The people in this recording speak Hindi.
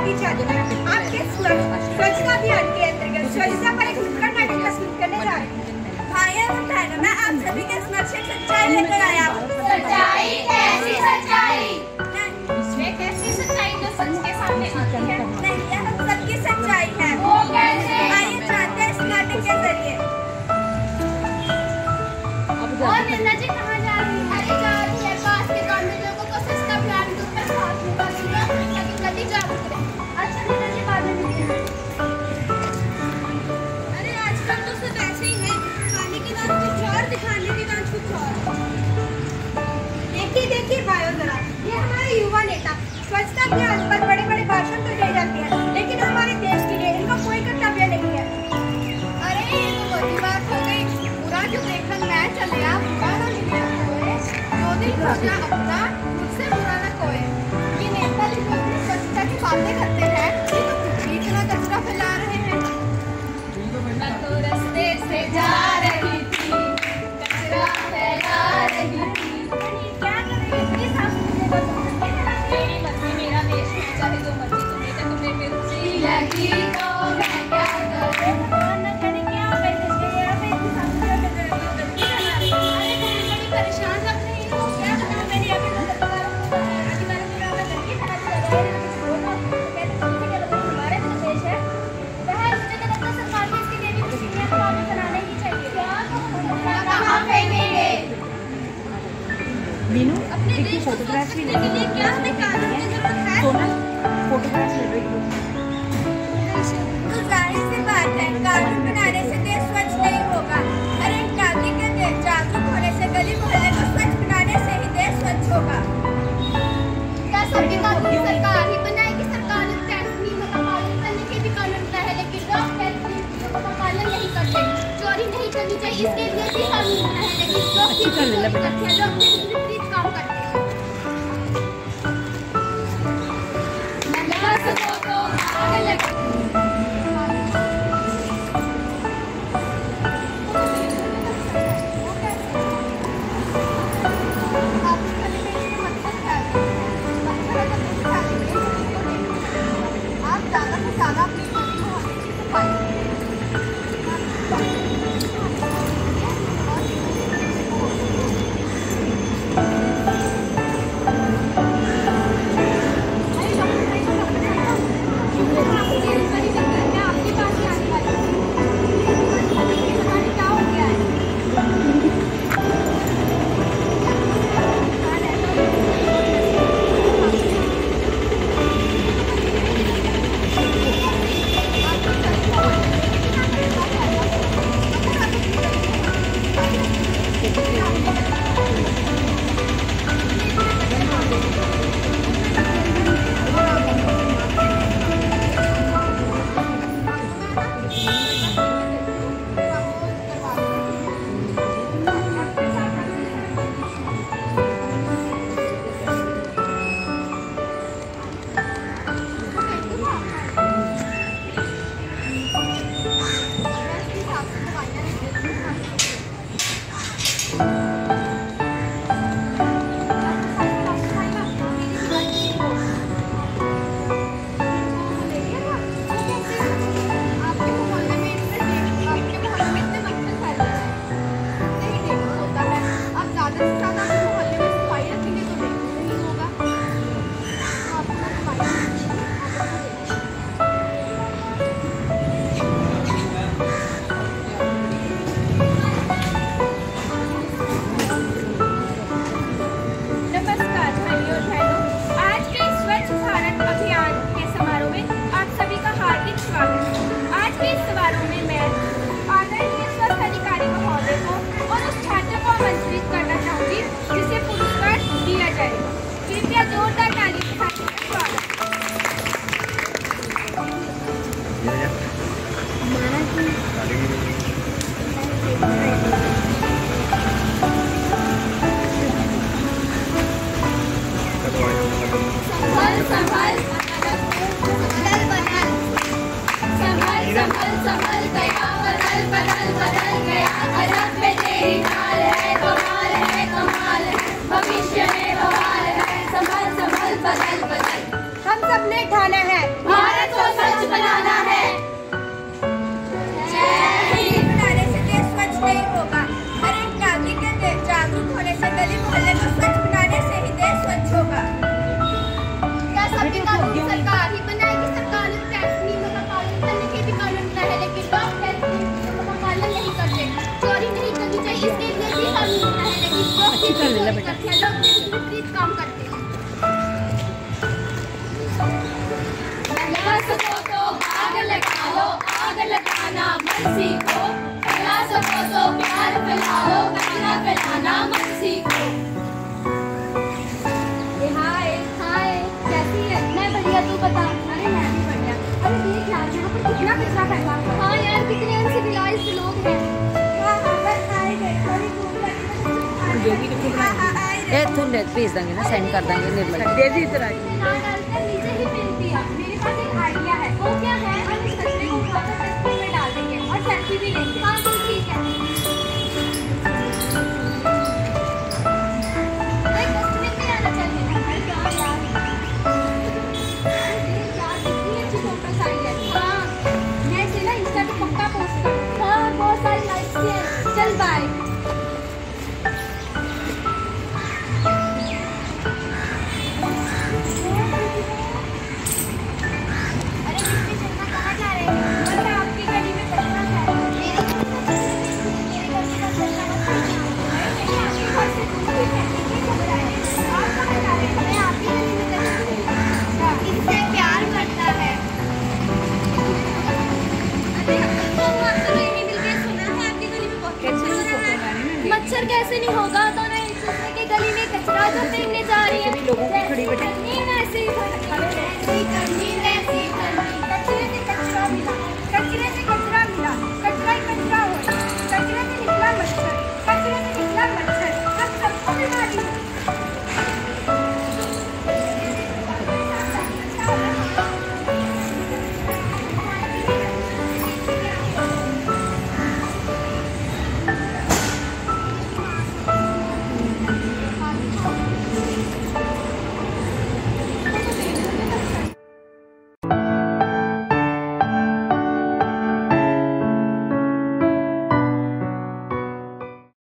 की चादर आपके स्वच्छता अभियान के अंतर्गत स्वच्छता पर एक नुक्कड़ नाटक प्रस्तुत करने जा रहे हैं। भाइयों और बहनों, मैं आप सभी के समक्ष एक सच्चाई लेकर आया हूँ। सच्चाई? कैसी सच्चाई? वे कैसी सच्चाई जो सच के सामने आती है? नहीं, यह हम सबकी सच्चाई है। वो कैसे? आइए जानते हैं इस नाटक के जरिए। और निर्मला जी कहाँ जा रही है? अरे जा रही है पास के गांव में लोगों को स्वच्छता अभियान के ऊपर साथ में ताकि गति जागरूक रहे। अच्छा निर्मला जी, बाद में मिलते हैं। अरे आजकल तो सब ऐसे ही है, खाने की बात कुछ और, दिखाने की बात कुछ और। देखिए भाइयों जरा, ये हमारे युवा नेता स्वच्छता अभियान पर बड़े बड़े भाषण तो दे जाते हैं, लेकिन हमारे देश के लिए इनका कोई कर्तव्य नहीं है। अरे ये तो बड़ी बात हो गई। पूरा जो देखन मैं चले आप बुरा ना मिले कोई, जो दिल खुशना अपना मुझसे बुरा ना कोई। ये नेता जी जो अपनी स्वच्छता की बातें करते हैं, ये तो खुद ही इतना कचरा फैला रहे हैं। मैं तो रास्ते से जा रही थी, कचरा फैला रही थी। क्या करें इतनी साफ मेरी मर्जी मेरा देश है, चाहे जो मर्जी तुम्हें तो तुमने मिर्ची लगी तो मैं क्या करूं? न करे क्या बैठे यार, मैं इतनी साफ बड़ी परेशान लग रही हूँ। क्या बताऊँ, मैंने अभी तो अधिकारों पूरा मैं करके बना दिया है। हमारे जो देश है वह मुझे तो लगता है सरकार को इसके लिए भी कुछ नियम कानून बनाने ही चाहिए। कहाँ फेंकेंगे? मीनू अपने देश को स्वच्छ रखने के लिए क्या हमें कानून की जरूरत है? फोटोग्राफ ले रही तो जाहिर सी बात है, कानून बनाने से देश स्वच्छ नहीं होगा। हर एक नागरिक के जागरूक होने से, गली मोहल्ले को स्वच्छ बनाने से ही देश स्वच्छ होगा। क्या सभी कानून सरकार ही बनाएगी? सरकार ने टैक्स नियमों का पालन करने के भी कानून बनाया है, लेकिन लोग टैक्स नियमों का पालन नहीं करते। चोरी नहीं करनी चाहिए, इसके लिए भी कानून बनाया है, लेकिन लोग चोरी करते हैं, लोग विपरीत काम करते हैं। महिला सबों को आग लगी। आप ज़्यादा से ज़्यादा अपनी सफाई हम सब ने ठाना है भारत को स्वच्छ बनाना है। बनाने से देश स्वच्छ नहीं होगा। हर एक नागरिक के जागरूक होने से गली मोहल्ले को स्वच्छ बनाने से ही देश स्वच्छ होगा। क्या सभी कानून सरकार ही बनाएगी? सरकार ने टैक्स नियमों का पालन करने के भी कानून बनाए हैं, लेकिन लोग टैक्स नियमों का पालन नहीं करते। चोरी नहीं करनी चाहिए, इसके लिए भी कानून बनाए हैं, लेकिन लोग चोरी करते हैं, लोग विपरीत काम करते हैं। सको तो आग लगा लो, आग लगाना मत सीखो। फैला सको तो प्यार फैला लो, गाना फैलाना मत सीखो। हाय हाय, कैसी है? मैं बढ़िया, तू बता। अरे मैं भी बढ़िया। अरे देख यार, यहाँ पर कितना कचरा फैला है। हाँ यार, कितने अनसिविलाइज्ड लोग हैं। भेज देंगे ना, सेंड कर देंगे निर्मल नीचे ही फेंक दिया। मेरे पास एक आइडिया है। वो क्या है? हम इस कचरे को उठाकर डस्टबिन में डाल देंगे और सेल्फी भी लेंगे। हाँ तो ठीक है। डस्टबिन में आना चाहिए। अरे यार कितनी अच्छी फोटोस आई है। हाँ, मैं इसे ना इंस्टा पे पक्का पोस्ट करूँ। हाँ, बहुत सारी लाइक्स हैं। चल बाय। मच्छर कैसे नहीं होगा? तो ना एक दूसरे के गली में कचरा जो फेंकने जा रही है, लोगों की खड़ी बैठी ऐसे ही